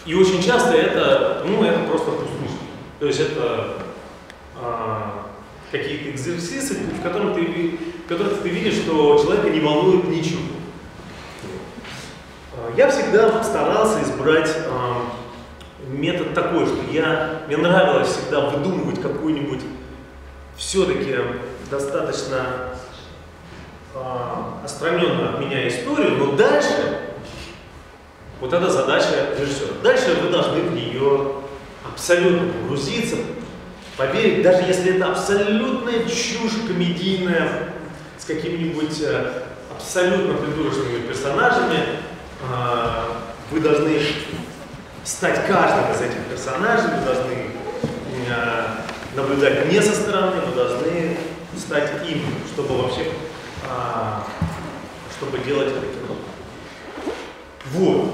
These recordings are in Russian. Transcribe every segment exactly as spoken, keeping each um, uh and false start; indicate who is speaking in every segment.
Speaker 1: И очень часто это, ну, это просто пустышки. То есть это а, какие-то экзерсисы, в которых ты, в которых ты видишь, что человека не волнует ничего. Я всегда старался избрать а, метод такой, что я, мне нравилось всегда выдумывать какую-нибудь все-таки достаточно а, отстраненную от меня историю, но дальше вот это задача режиссера. Дальше вы должны в нее абсолютно погрузиться, поверить, даже если это абсолютная чушь комедийная с какими-нибудь абсолютно придурочными персонажами, вы должны стать каждым из этих персонажей, вы должны наблюдать не со стороны, вы должны стать им, чтобы вообще, чтобы делать это кино. Вот.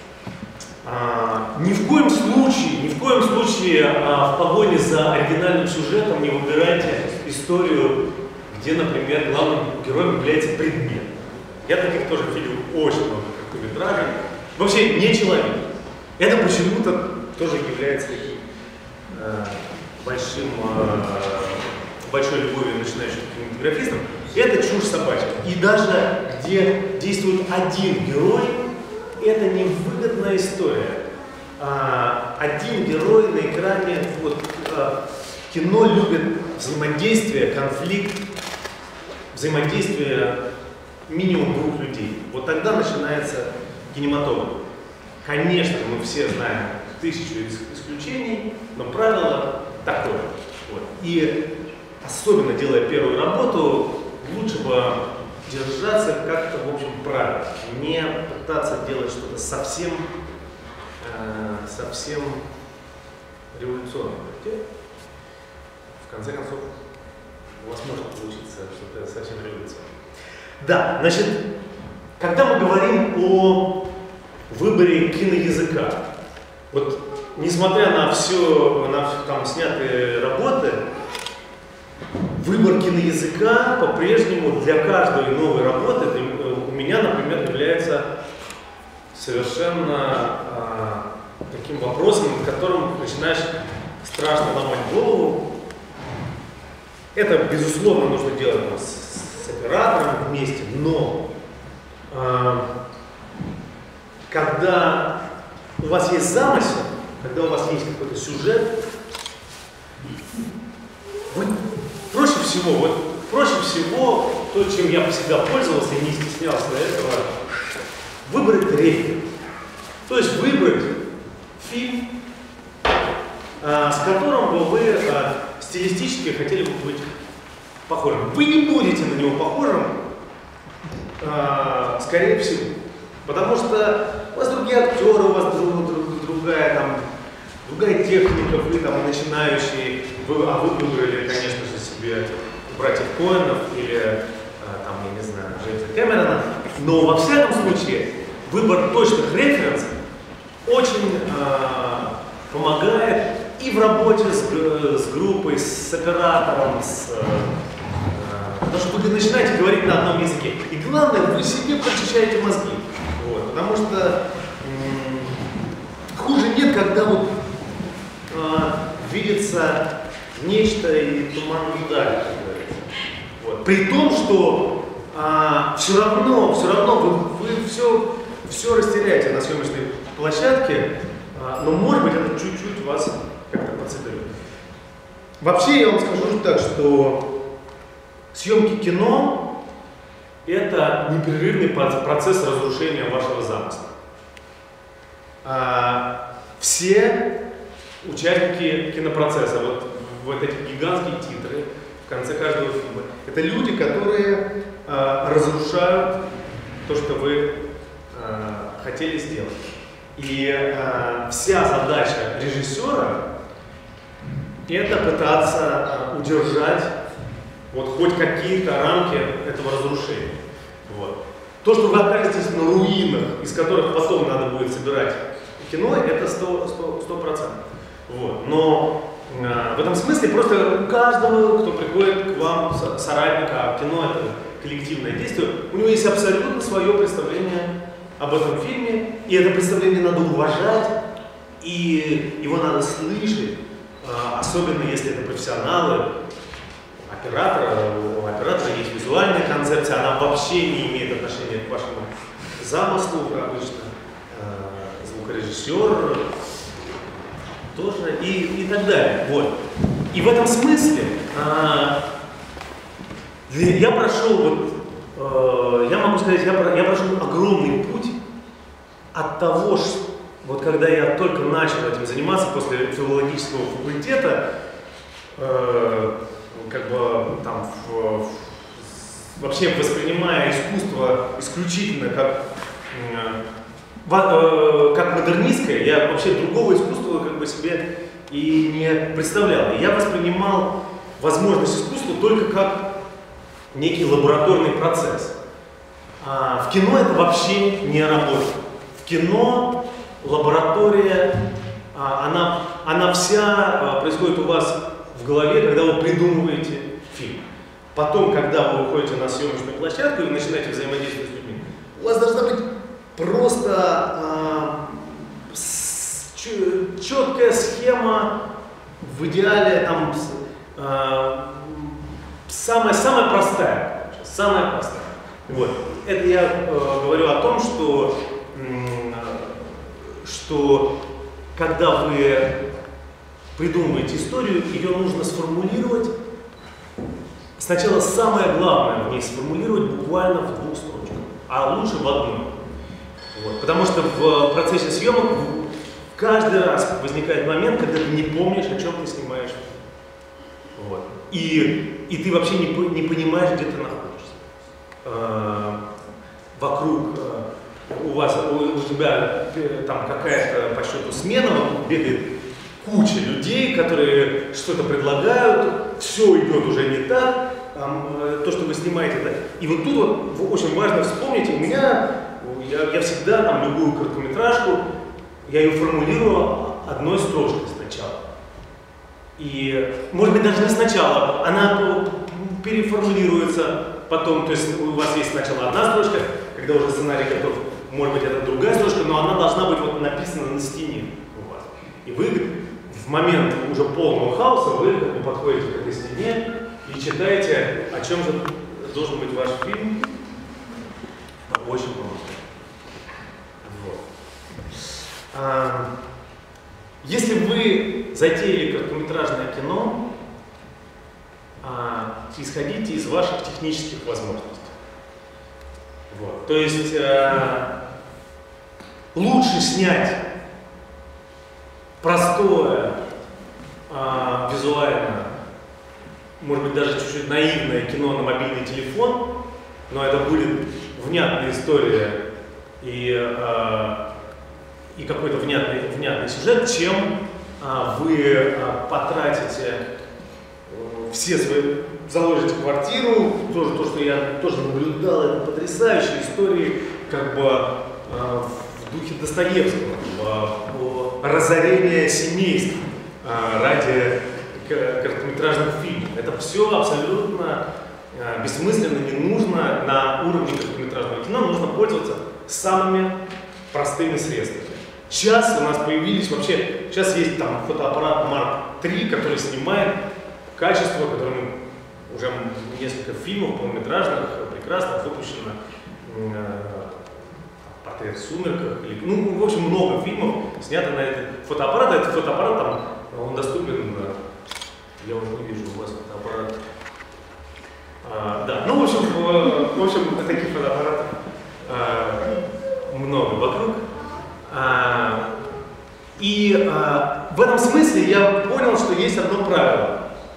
Speaker 1: А, ни в коем случае, ни в коем случае а, в погоне за оригинальным сюжетом не выбирайте историю, где, например, главным героем является предмет. Я таких тоже видел очень много короткометражей. Вообще не человек. Это почему-то тоже является таким э, большим, э, большой любовью начинающих кинематографистов. Это чушь собачья. И даже где действует один герой, это невыгодная история. А, один герой на экране, вот, а, кино любит взаимодействие, конфликт, взаимодействие минимум двух людей. Вот тогда начинается кинематограф. Конечно, мы все знаем тысячу исключений, но правило такое. Вот. И особенно делая первую работу, лучше бы держаться как-то, в общем, правильно, не пытаться делать что-то совсем, э, совсем революционное. В конце концов, у вас может получиться что-то совсем революционное. Да, значит, когда мы говорим о выборе киноязыка, вот несмотря на все, на там снятые работы, выбор киноязыка по-прежнему для каждой новой работы у меня, например, является совершенно а, таким вопросом, над которым начинаешь страшно ломать голову. Это, безусловно, нужно делать там, с, с оператором вместе, но а, когда у вас есть замысел, когда у вас есть какой-то сюжет, вы проще всего, вот проще всего, то, чем я всегда пользовался и не стеснялся этого, выбрать референс. То есть выбрать фильм, а, с которым бы вы а, стилистически хотели бы быть похожим. Вы не будете на него похожим, а, скорее всего. Потому что у вас другие актеры, у вас друг, друг, другая, там, другая техника, вы там начинающие, вы, а вы выбрали, конечно же, себе братьев Коэнов или, а, там, я не знаю, Джеймса Кэмерона. Но во всяком случае, выбор точных референсов очень а, помогает и в работе с, с группой, с оператором, с, а, потому что вы начинаете говорить на одном языке. И главное, вы себе прочищаете мозги. Вот, потому что хуже нет, когда вот а, видится нечто и туман вдали, как говорится. Вот. При том, что а, все равно, все равно вы, вы все, все растеряете на съемочной площадке, а, но может быть это чуть-чуть вас как-то подсыпет. Вообще я вам скажу так, что съемки кино — это непрерывный процесс разрушения вашего замысла. А, все участники кинопроцесса, вот, вот эти гигантские титры в конце каждого фильма, это люди, которые а, разрушают то, что вы а, хотели сделать. И а, вся задача режиссера — это пытаться а, удержать вот хоть какие-то рамки этого разрушения. Вот. То, что вы окажетесь на руинах, из которых потом надо будет собирать кино, это сто процентов. Вот. Но э, в этом смысле просто у каждого, кто приходит к вам, соратника, а кино — это коллективное действие, у него есть абсолютно свое представление об этом фильме, и это представление надо уважать, и его надо слышать, особенно если это профессионалы, оператора, у оператора есть визуальная концепция, она вообще не имеет отношения к вашему замыслу, обычно звукорежиссер тоже и, и так далее. Вот. И в этом смысле я прошел, вот, я могу сказать, я, я прошел огромный путь от того, что вот когда я только начал этим заниматься после филологического факультета, э, как бы там в, в, вообще воспринимая искусство исключительно как, э, в, э, как модернистское, я вообще другого искусства как бы себе и не представлял. И я воспринимал возможность искусства только как некий лабораторный процесс. А в кино это вообще не работает. В кино лаборатория, она, она вся происходит у вас в голове, когда вы придумываете фильм. Потом, когда вы выходите на съемочную площадку и начинаете взаимодействовать с людьми, у вас должна быть просто э, четкая схема, в идеале там э, самая, самая простая. Самая простая. Вот. Это я э, говорю о том, что что когда вы придумываете историю, ее нужно сформулировать. Сначала самое главное в ней сформулировать буквально в двух строчках, а лучше в одной. Вот. Потому что в процессе съемок каждый раз возникает момент, когда ты не помнишь, о чем ты снимаешь. Вот. И, и ты вообще не, не понимаешь, где ты находишься. Э, вокруг у вас, у, у тебя там какая-то по счету смена, бегает куча людей, которые что-то предлагают, все идет уже не так, там, то, что вы снимаете, да. И вот тут вот очень важно вспомнить, у меня, я, я всегда там любую короткометражку, я ее формулирую одной строчкой сначала. И, может быть, даже не сначала, она переформулируется потом, то есть у вас есть сначала одна строчка, когда уже сценарий готов, может быть, это другая строчка, но она должна быть вот написана на стене у вас. И вы в момент уже полного хаоса, вы как бы подходите к этой стене и читаете, о чем же должен быть ваш фильм. Это очень просто. Вот. А, если вы затеяли короткометражное кино, а, исходите из ваших технических возможностей. Вот. То есть э, лучше снять простое, э, визуально, может быть даже чуть-чуть наивное кино на мобильный телефон, но это будет внятная история и, э, и какой-то внятный, внятный сюжет, чем э, вы э, потратите все свои, заложите квартиру, тоже то, что я тоже наблюдал, это потрясающие истории, как бы э, в духе Достоевского, э, разорение семейств э, ради короткометражных фильмов. Это все абсолютно э, бессмысленно, не нужно на уровне короткометражного кино, нужно пользоваться самыми простыми средствами. Сейчас у нас появились вообще, сейчас есть там фотоаппарат Марк три, который снимает качество, которое мы уже несколько фильмов полнометражных, прекрасно выпущено, «Портрет в сумерках», или, ну, в общем, много фильмов снято на этот фотоаппарат. Этот фотоаппарат, там, он доступен, я уже не вижу, у вас фотоаппарат. А, да, ну, в общем, в, в общем, таких фотоаппаратов а, много вокруг. А, и а, в этом смысле я понял, что есть одно правило.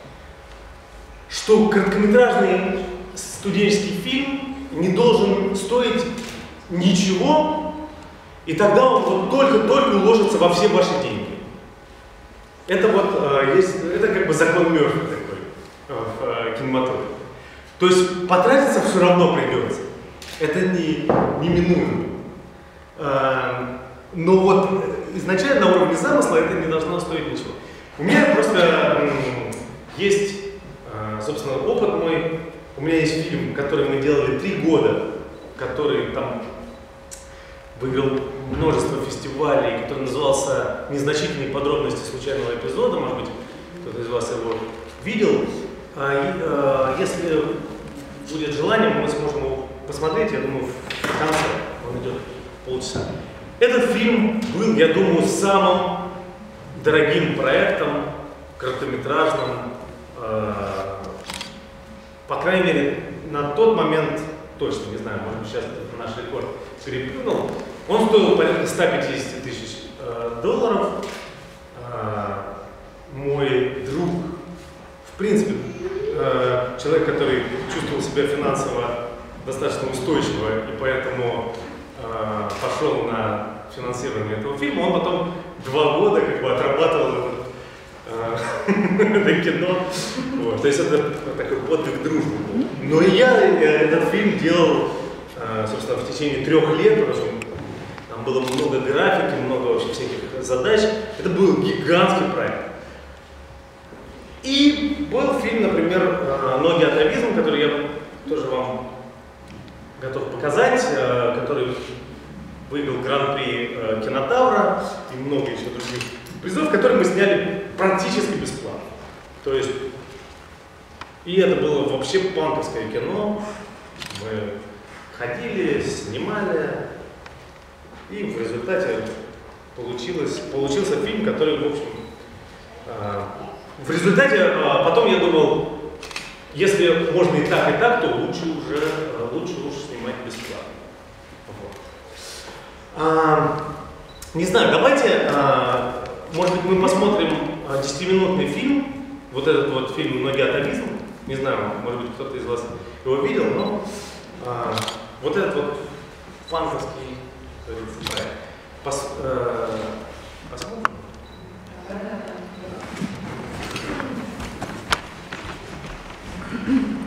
Speaker 1: Что короткометражный студенческий фильм не должен стоить ничего, и тогда он вот только-только уложится во все ваши деньги. Это вот э, есть, это как бы закон Мёрфи такой э, в э, кинематографе. То есть потратиться все равно придется. Это не, не минуемо. Э, но вот изначально на уровне замысла это не должно стоить ничего. У меня просто э, есть собственно, опыт мой. У меня есть фильм, который мы делали три года, который там выиграл множество фестивалей, который назывался «Незначительные подробности случайного эпизода». Может быть, кто-то из вас его видел. Если будет желание, мы сможем его посмотреть. Я думаю, в конце он идет полчаса. Этот фильм был, я думаю, самым дорогим проектом, короткометражным, по крайней мере, на тот момент, точно не знаю, может быть, сейчас наш рекорд переплюнул. Он стоил порядка ста пятидесяти тысяч э, долларов. Э, мой друг, в принципе, э, человек, который чувствовал себя финансово достаточно устойчиво и поэтому э, пошел на финансирование этого фильма, он потом два года как бы отрабатывал это, э, это кино. Вот. То есть это такой подвиг дружбы был. Но я этот фильм делал, э, собственно, в течение трех лет, потому что там было много графики, много вообще всяких задач. Это был гигантский проект. И был фильм, например, «Ноги атовизм», который я тоже вам готов показать, который выиграл гран-при Кинотавра и много еще других призов, которые мы сняли практически бесплатно. То есть, и это было вообще панковское кино. Мы ходили, снимали. И в результате получилось, получился фильм, который, в общем, э, в результате, э, потом я думал, если можно и так, и так, то лучше уже, э, лучше уж снимать бесплатно. Вот. А, не знаю, давайте, э, может быть, мы посмотрим десятиминутный фильм, вот этот вот фильм «Ноги атовизм». Не знаю, может быть, кто-то из вас его видел, но э, вот этот вот фанковский Пос, э, посмотрим.
Speaker 2: Thank you.